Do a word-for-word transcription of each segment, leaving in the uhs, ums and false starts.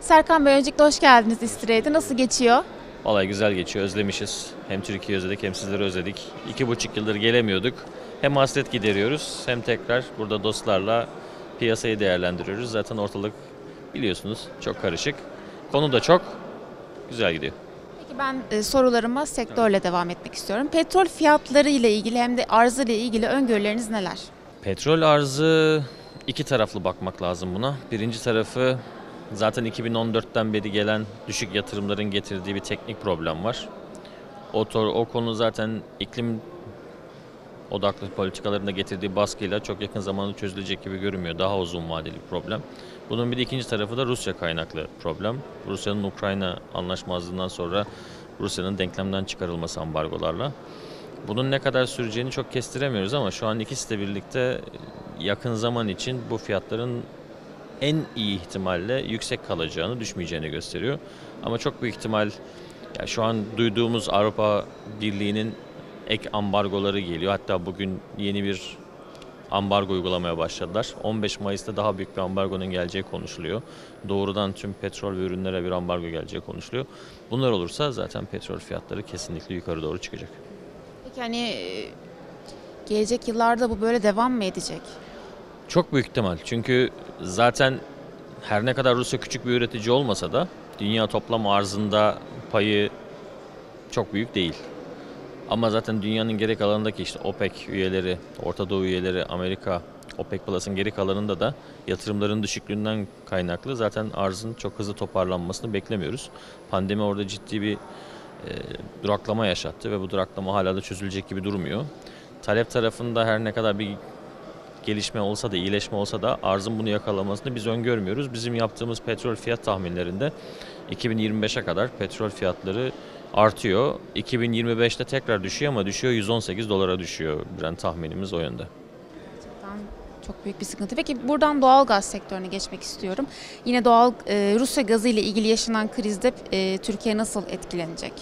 Serkan Bey, öncelikle hoş geldiniz İstire'ye. Nasıl geçiyor? Vallahi güzel geçiyor, özlemişiz. Hem Türkiye'yi özledik hem sizleri özledik. İki buçuk yıldır gelemiyorduk. Hem hasret gideriyoruz hem tekrar burada dostlarla piyasayı değerlendiriyoruz. Zaten ortalık biliyorsunuz çok karışık. Konu da çok güzel gidiyor. Peki ben e, sorularıma sektörle devam etmek istiyorum. Petrol fiyatları ile ilgili hem de arzı ile ilgili öngörüleriniz neler? Petrol arzı iki taraflı bakmak lazım buna. Birinci tarafı zaten iki bin on dörtten beri gelen düşük yatırımların getirdiği bir teknik problem var. O, o konu zaten iklim odaklı politikalarında getirdiği baskıyla çok yakın zamanda çözülecek gibi görünmüyor. Daha uzun vadeli bir problem. Bunun bir de ikinci tarafı da Rusya kaynaklı problem. Rusya'nın Ukrayna anlaşmazlığından sonra Rusya'nın denklemden çıkarılması ambargolarla. Bunun ne kadar süreceğini çok kestiremiyoruz ama şu an ikisi de birlikte yakın zaman için bu fiyatların en iyi ihtimalle yüksek kalacağını, düşmeyeceğini gösteriyor. Ama çok büyük ihtimal ya şu an duyduğumuz Avrupa Birliği'nin ek ambargoları geliyor. Hatta bugün yeni bir ambargo uygulamaya başladılar. on beş Mayıs'ta daha büyük bir ambargonun geleceği konuşuluyor. Doğrudan tüm petrol ve ürünlere bir ambargo geleceği konuşuluyor. Bunlar olursa zaten petrol fiyatları kesinlikle yukarı doğru çıkacak. Peki hani e, gelecek yıllarda bu böyle devam mı edecek? Çok büyük ihtimal. Çünkü zaten her ne kadar Rusya küçük bir üretici olmasa da dünya toplam arzında payı çok büyük değil. Ama zaten dünyanın geri kalanındaki işte OPEC üyeleri, Orta Doğu üyeleri, Amerika, OPEC Plus'ın geri kalanında da yatırımların düşüklüğünden kaynaklı zaten arzın çok hızlı toparlanmasını beklemiyoruz. Pandemi orada ciddi bir e, duraklama yaşattı ve bu duraklama hala da çözülecek gibi durmuyor. Talep tarafında her ne kadar bir gelişme olsa da, iyileşme olsa da arzın bunu yakalamasını biz öngörmüyoruz. Bizim yaptığımız petrol fiyat tahminlerinde iki bin yirmi beşe kadar petrol fiyatları artıyor. iki bin yirmi beşte tekrar düşüyor ama düşüyor yüz on sekiz dolara düşüyor. Yani tahminimiz o yönde. Gerçekten çok büyük bir sıkıntı. Peki buradan doğal gaz sektörüne geçmek istiyorum. Yine doğal e, Rusya gazı ile ilgili yaşanan krizde e, Türkiye nasıl etkilenecek?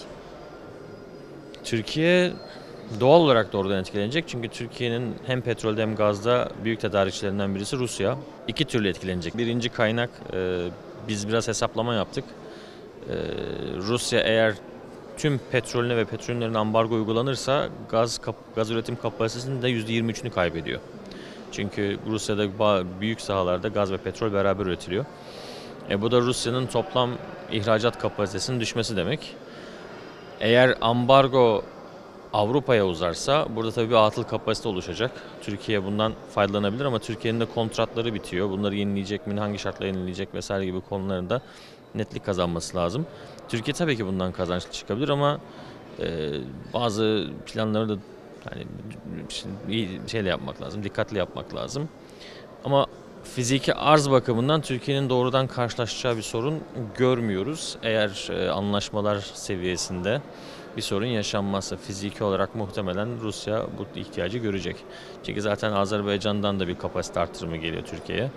Türkiye doğal olarak doğrudan etkilenecek. Çünkü Türkiye'nin hem petrolde hem gazda büyük tedarikçilerinden birisi Rusya. İki türlü etkilenecek. Birinci kaynak, e, biz biraz hesaplama yaptık. E, Rusya eğer tüm petrolüne ve petrollerine ambargo uygulanırsa gaz gaz üretim kapasitesinin de yüzde yirmi üçünü kaybediyor. Çünkü Rusya'da büyük sahalarda gaz ve petrol beraber üretiliyor. E, bu da Rusya'nın toplam ihracat kapasitesinin düşmesi demek. Eğer ambargo Avrupa'ya uzarsa burada tabii bir atıl kapasite oluşacak. Türkiye bundan faydalanabilir ama Türkiye'nin de kontratları bitiyor. Bunları yenileyecek mi, hangi şartla yenileyecek vesaire gibi konularında netlik kazanması lazım. Türkiye tabii ki bundan kazançlı çıkabilir ama e, bazı planları da hani iyi şeyle yapmak lazım, dikkatli yapmak lazım. Ama fiziki arz bakımından Türkiye'nin doğrudan karşılaşacağı bir sorun görmüyoruz. Eğer e, anlaşmalar seviyesinde bir sorun yaşanmazsa fiziki olarak muhtemelen Rusya bu ihtiyacı görecek. Çünkü zaten Azerbaycan'dan da bir kapasite artırımı geliyor Türkiye'ye.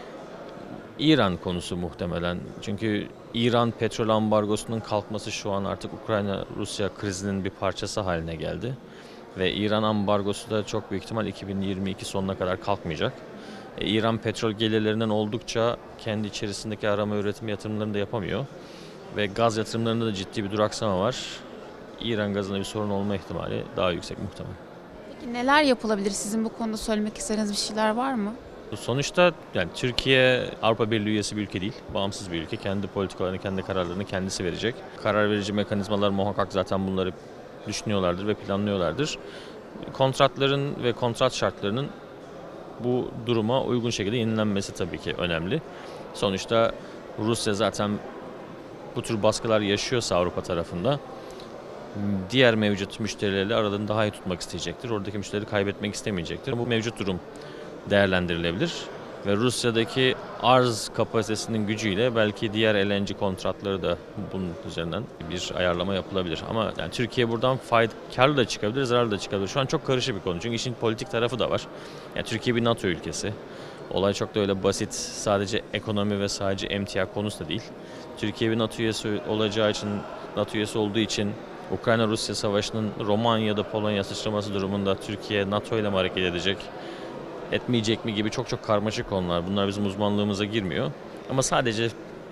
İran konusu muhtemelen. Çünkü İran petrol ambargosunun kalkması şu an artık Ukrayna-Rusya krizinin bir parçası haline geldi. Ve İran ambargosu da çok büyük ihtimal iki bin yirmi iki sonuna kadar kalkmayacak. E, İran petrol gelirlerinden oldukça kendi içerisindeki arama üretim yatırımlarını da yapamıyor. Ve gaz yatırımlarında da ciddi bir duraksama var. İran gazında bir sorun olma ihtimali daha yüksek muhtemel. Peki neler yapılabilir? Sizin bu konuda söylemek istediğiniz bir şeyler var mı? Sonuçta yani Türkiye Avrupa Birliği üyesi bir ülke değil. Bağımsız bir ülke. Kendi politikalarını, kendi kararlarını kendisi verecek. Karar verici mekanizmalar muhakkak zaten bunları düşünüyorlardır ve planlıyorlardır. Kontratların ve kontrat şartlarının bu duruma uygun şekilde yenilenmesi tabii ki önemli. Sonuçta Rusya zaten bu tür baskılar yaşıyorsa Avrupa tarafında diğer mevcut müşterilerle aralarını daha iyi tutmak isteyecektir. Oradaki müşterileri kaybetmek istemeyecektir. Bu mevcut durum değerlendirilebilir ve Rusya'daki arz kapasitesinin gücüyle belki diğer L N G kontratları da bunun üzerinden bir ayarlama yapılabilir. Ama yani Türkiye buradan fayda, karlı da çıkabilir, zararlı da çıkabilir. Şu an çok karışık bir konu çünkü işin politik tarafı da var. Yani Türkiye bir NATO ülkesi. Olay çok da öyle basit, sadece ekonomi ve sadece emtia konusu da değil. Türkiye bir NATO üyesi olacağı için, NATO üyesi olduğu için Ukrayna-Rusya savaşının Romanya'da Polonya sıçraması durumunda Türkiye NATO ile mi hareket edecek, etmeyecek mi gibi çok çok karmaşık konular. Bunlar bizim uzmanlığımıza girmiyor. Ama sadece çok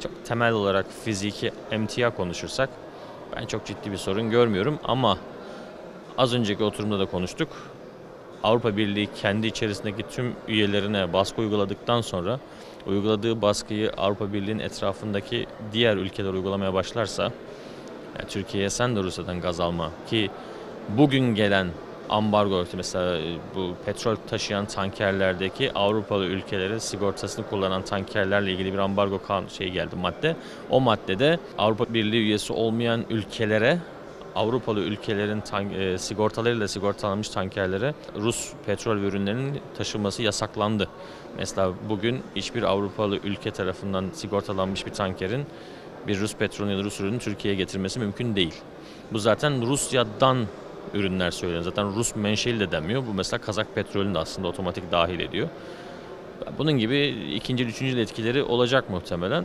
çok temel olarak fiziki emtia konuşursak ben çok ciddi bir sorun görmüyorum ama az önceki oturumda da konuştuk. Avrupa Birliği kendi içerisindeki tüm üyelerine baskı uyguladıktan sonra uyguladığı baskıyı Avrupa Birliği'nin etrafındaki diğer ülkeler uygulamaya başlarsa, yani Türkiye'ye sen de Rusya'dan gaz alma ki bugün gelen ambargo, mesela bu petrol taşıyan tankerlerdeki Avrupalı ülkelerin sigortasını kullanan tankerlerle ilgili bir ambargo kanun şey geldi madde. O maddede Avrupa Birliği üyesi olmayan ülkelere, Avrupalı ülkelerin tank, e, sigortalarıyla sigortalanmış tankerlere Rus petrol ve ürünlerinin taşınması yasaklandı. Mesela bugün hiçbir Avrupalı ülke tarafından sigortalanmış bir tankerin bir Rus petrolü ya da Rus ürünü Türkiye'ye getirmesi mümkün değil. Bu zaten Rusya'dan ürünler söyleniyor. Zaten Rus menşeli de demiyor. Bu mesela Kazak petrolünü de aslında otomatik dahil ediyor. Bunun gibi ikinci, üçüncü etkileri olacak muhtemelen.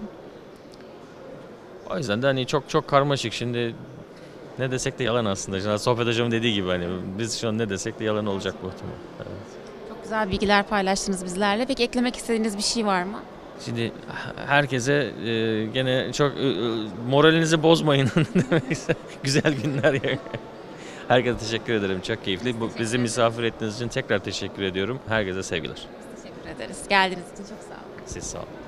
O yüzden de hani çok çok karmaşık. Şimdi ne desek de yalan aslında. Şimdi sohbet hocamın dediği gibi hani biz şu an ne desek de yalan olacak muhtemelen. Evet. Çok güzel bilgiler paylaştınız bizlerle. Peki eklemek istediğiniz bir şey var mı? Şimdi herkese e, gene çok e, moralinizi bozmayın demek güzel günler ya. Herkese teşekkür ederim. Çok keyifli. Bu, bizi misafir ettiğiniz için tekrar teşekkür ediyorum. Herkese sevgiler. Teşekkür ederiz. Geldiğiniz için çok sağ olun. Siz sağ olun.